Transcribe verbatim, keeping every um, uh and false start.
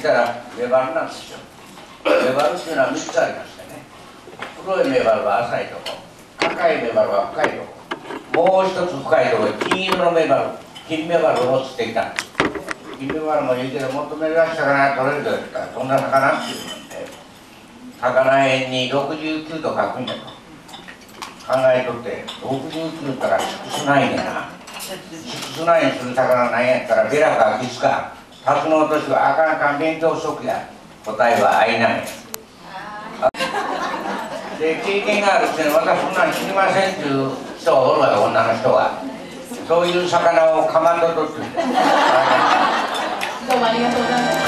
たらメバルなんですよ。メバルっていうのはみっつありましてね、黒いメバルは浅いとこ、赤いメバルは深いとこ、もう一つ深いところ金色のメバル、金メバルを釣ってきたんです。金メバルもいいけどもっと珍しい魚が取れると言ったらそんな魚っていうので魚円にろくじゅうきゅうと書くんだと考えとって、ろくじゅうきゅうったらシックスナインやな、シックスナインする魚なんやったらベラかキスかタツノオトシはあかんあかん勉強しとくや、答えは愛なんや。で経験があるっていうのは私そんなん知りませんっていう人がおるわよ、女の人が。そういう魚をかまんととってどうもありがとうございます。